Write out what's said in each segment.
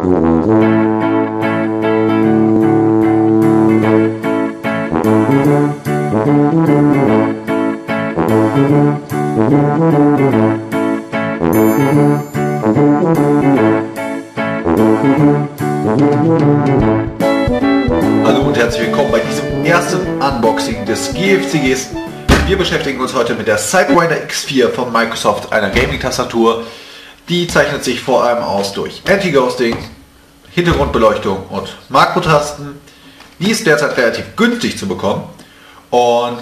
Hallo und herzlich willkommen bei diesem ersten Unboxing des GFCGs. Wir beschäftigen uns heute mit der Sidewinder X4 von Microsoft, einer Gaming-Tastatur. Die zeichnet sich vor allem aus durch Anti-Ghosting, Hintergrundbeleuchtung und Makrotasten. Die ist derzeit relativ günstig zu bekommen und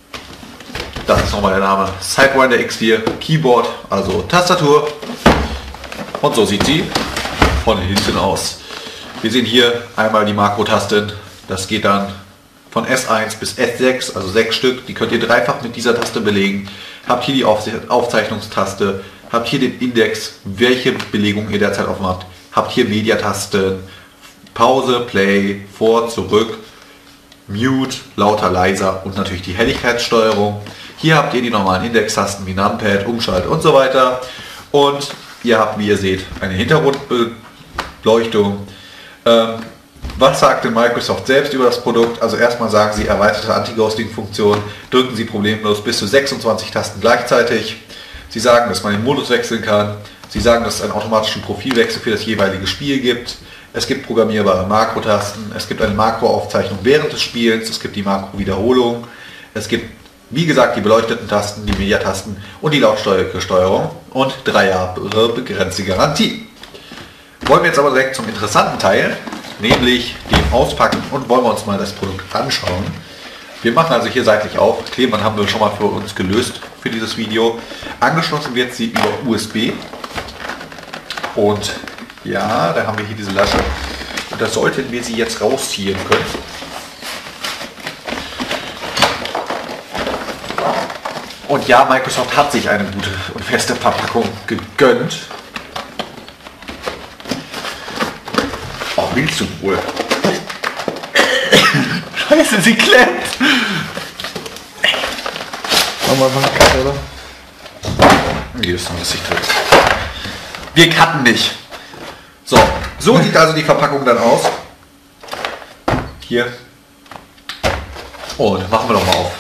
das ist nochmal der Name, Sidewinder X4 Keyboard, also Tastatur, und so sieht sie von hinten aus. Wir sehen hier einmal die Makrotasten, das geht dann von S1 bis S6, also 6 Stück, die könnt ihr dreifach mit dieser Taste belegen. Habt hier die Aufzeichnungstaste, habt hier den Index, welche Belegung ihr derzeit aufmacht, habt hier Mediatasten, Pause, Play, vor, zurück, Mute, lauter, leiser und natürlich die Helligkeitssteuerung. Hier habt ihr die normalen Indextasten wie Numpad, Umschalt und so weiter. Und ihr habt, wie ihr seht, eine Hintergrundbeleuchtung. Was sagt denn Microsoft selbst über das Produkt? Also erstmal sagen sie erweiterte Anti-Ghosting-Funktion, drücken sie problemlos bis zu 26 Tasten gleichzeitig. Sie sagen, dass man den Modus wechseln kann. Sie sagen, dass es einen automatischen Profilwechsel für das jeweilige Spiel gibt. Es gibt programmierbare Makrotasten. Es gibt eine Makroaufzeichnung während des Spiels. Es gibt die Makrowiederholung. Es gibt, wie gesagt, die beleuchteten Tasten, die Mediatasten und die Lautstärkesteuerung und 3 Jahre begrenzte Garantie. Wollen wir jetzt aber direkt zum interessanten Teil, nämlich dem Auspacken, und wollen wir uns mal das Produkt anschauen. Wir machen also hier seitlich auf. Klebeband haben wir schon mal für uns gelöst für dieses Video. Angeschlossen wird sie über USB. Und ja, da haben wir hier diese Lasche. Und da sollten wir sie jetzt rausziehen können. Und ja, Microsoft hat sich eine gute und feste Verpackung gegönnt. Oh, willst du wohl? Scheiße, sie klemmt! Machen wir einfach einen Cut, oder? Hier ist noch lustig drin. Wir cutten nicht. So sieht also die Verpackung dann aus. Hier. Und machen wir doch mal auf.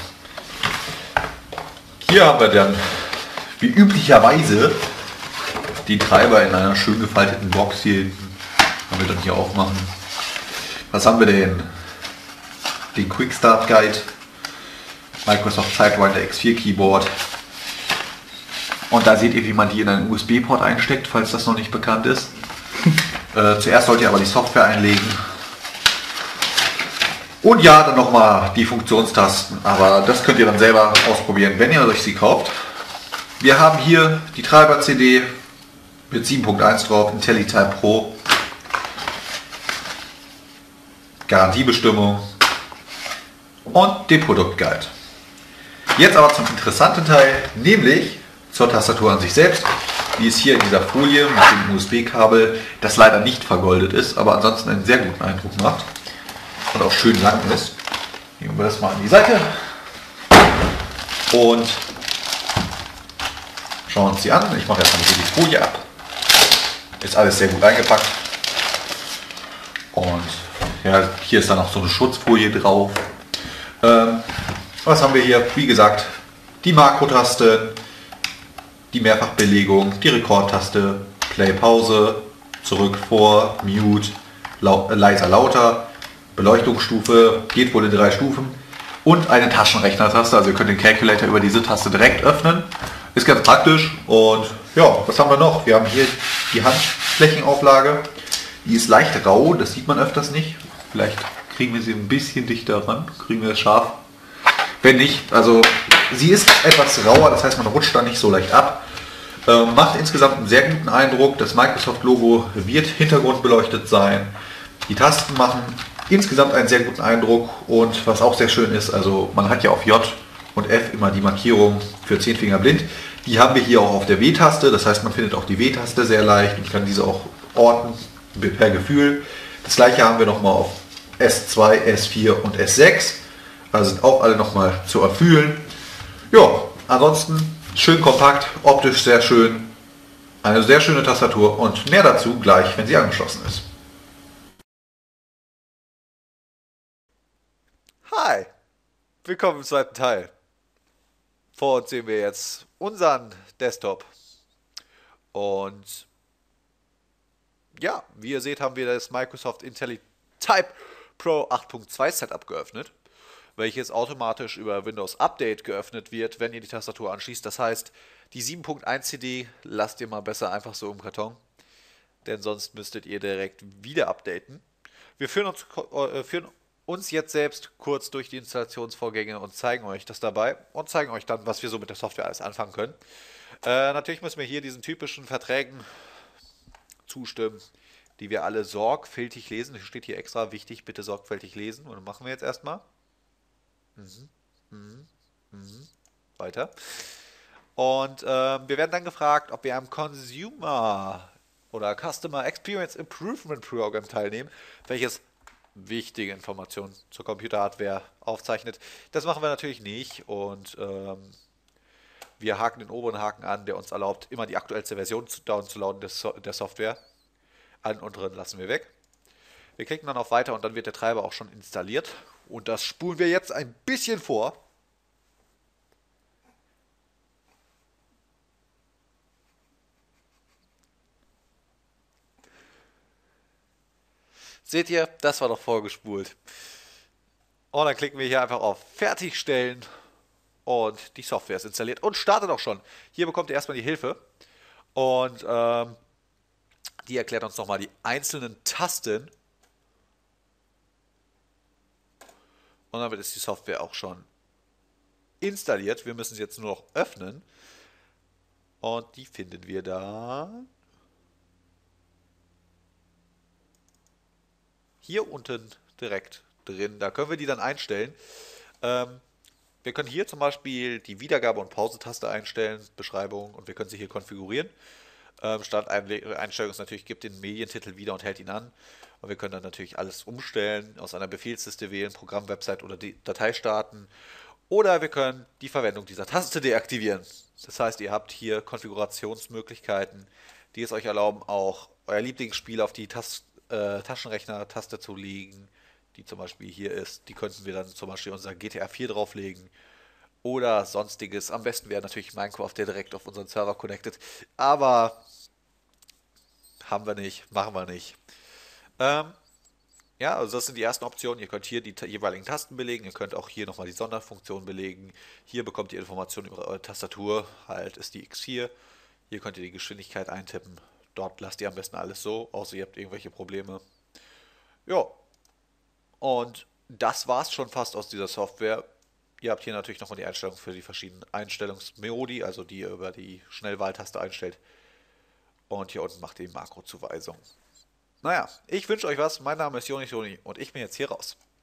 Hier haben wir dann, wie üblicherweise, die Treiber in einer schön gefalteten Box hier hinten. Können wir dann hier aufmachen. Was haben wir denn? Den Quick Start Guide, Microsoft Sidewinder X4 Keyboard. Und da seht ihr, wie man die in einen USB-Port einsteckt, falls das noch nicht bekannt ist. Zuerst sollt ihr aber die Software einlegen. Und ja, dann nochmal die Funktionstasten, aber das könnt ihr dann selber ausprobieren, wenn ihr euch sie kauft. Wir haben hier die Treiber-CD mit 7.1 drauf, IntelliType Pro. Garantiebestimmung und den Produktguide. Jetzt aber zum interessanten Teil, nämlich zur Tastatur an sich selbst. Die ist hier in dieser Folie mit dem USB-Kabel, das leider nicht vergoldet ist, aber ansonsten einen sehr guten Eindruck macht und auch schön lang ist. Nehmen wir das mal an die Seite und schauen uns die an. Ich mache erstmal die Folie ab. Ist alles sehr gut eingepackt. Und ja, hier ist dann auch so eine Schutzfolie drauf. Was haben wir hier? Wie gesagt, die Makrotaste, die Mehrfachbelegung, die Rekordtaste, Play, Pause, zurück, vor, Mute, leiser, lauter, Beleuchtungsstufe, geht wohl in 3 Stufen und eine Taschenrechner-Taste. Also ihr könnt den Calculator über diese Taste direkt öffnen. Ist ganz praktisch. Und ja, was haben wir noch? Wir haben hier die Handflächenauflage. Die ist leicht rau, das sieht man öfters nicht. Vielleicht kriegen wir sie ein bisschen dichter ran, kriegen wir es scharf. Wenn nicht, also sie ist etwas rauer, das heißt man rutscht da nicht so leicht ab. Macht insgesamt einen sehr guten Eindruck. Das Microsoft-Logo wird hintergrundbeleuchtet sein. Die Tasten machen insgesamt einen sehr guten Eindruck und was auch sehr schön ist, also man hat ja auf J und F immer die Markierung für 10 Finger blind. Die haben wir hier auch auf der W-Taste, das heißt man findet auch die W-Taste sehr leicht und kann diese auch orten per Gefühl. Das gleiche haben wir nochmal auf S2, S4 und S6. Also sind auch alle nochmal zu erfüllen. Ja, ansonsten schön kompakt, optisch sehr schön. Eine sehr schöne Tastatur und mehr dazu gleich, wenn sie angeschlossen ist. Willkommen im zweiten Teil. Vor uns sehen wir jetzt unseren Desktop. Und ja, wie ihr seht, haben wir das Microsoft IntelliType Pro 8.2 Setup geöffnet, welches automatisch über Windows Update geöffnet wird, wenn ihr die Tastatur anschließt. Das heißt, die 7.1 CD lasst ihr mal besser einfach so im Karton, denn sonst müsstet ihr direkt wieder updaten. Wir führen uns jetzt selbst kurz durch die Installationsvorgänge und zeigen euch das dabei und zeigen euch dann, was wir so mit der Software alles anfangen können. Natürlich müssen wir hier diesen typischen Verträgen zustimmen, die wir alle sorgfältig lesen. Das steht hier extra, wichtig, bitte sorgfältig lesen. Und dann machen wir jetzt erstmal. Weiter. Und wir werden dann gefragt, ob wir am Consumer oder Customer Experience Improvement Program teilnehmen, welches wichtige Informationen zur Computerhardware aufzeichnet. Das machen wir natürlich nicht und wir haken den oberen Haken an, der uns erlaubt, immer die aktuellste Version downzuladen der Software. Allen unteren lassen wir weg. Wir klicken dann auf Weiter und dann wird der Treiber auch schon installiert. Und das spulen wir jetzt ein bisschen vor. Seht ihr, das war doch vorgespult. Und dann klicken wir hier einfach auf Fertigstellen. Und die Software ist installiert und startet auch schon. Hier bekommt ihr erstmal die Hilfe. Und die erklärt uns nochmal die einzelnen Tasten. Und damit ist die Software auch schon installiert. Wir müssen sie jetzt nur noch öffnen. Und die finden wir da. Hier unten direkt drin. Da können wir die dann einstellen. Wir können hier zum Beispiel die Wiedergabe- und Pause-Taste einstellen, Beschreibung, und wir können sie hier konfigurieren. Starteinstellung ist natürlich, gibt den Medientitel wieder und hält ihn an. Und wir können dann natürlich alles umstellen, aus einer Befehlsliste wählen, Programm, Website oder die Datei starten. Oder wir können die Verwendung dieser Taste deaktivieren. Das heißt, ihr habt hier Konfigurationsmöglichkeiten, die es euch erlauben, auch euer Lieblingsspiel auf die Taschenrechner-Taste zu legen, die zum Beispiel hier ist. Die könnten wir dann zum Beispiel unser GTA 4 drauflegen oder sonstiges. Am besten wäre natürlich Minecraft, der direkt auf unseren Server connected. Aber haben wir nicht, machen wir nicht. Ja, also das sind die ersten Optionen. Ihr könnt hier die jeweiligen Tasten belegen. Ihr könnt auch hier nochmal die Sonderfunktion belegen. Hier bekommt ihr Informationen über eure Tastatur. Halt ist die X4. Hier könnt ihr die Geschwindigkeit eintippen. Dort lasst ihr am besten alles so, außer ihr habt irgendwelche Probleme. Ja, und das war's schon fast aus dieser Software. Ihr habt hier natürlich nochmal die Einstellungen für die verschiedenen Einstellungsmodi, also die ihr über die Schnellwahltaste einstellt. Und hier unten macht ihr die Makrozuweisung. Naja, ich wünsche euch was. Mein Name ist Joni und ich bin jetzt hier raus.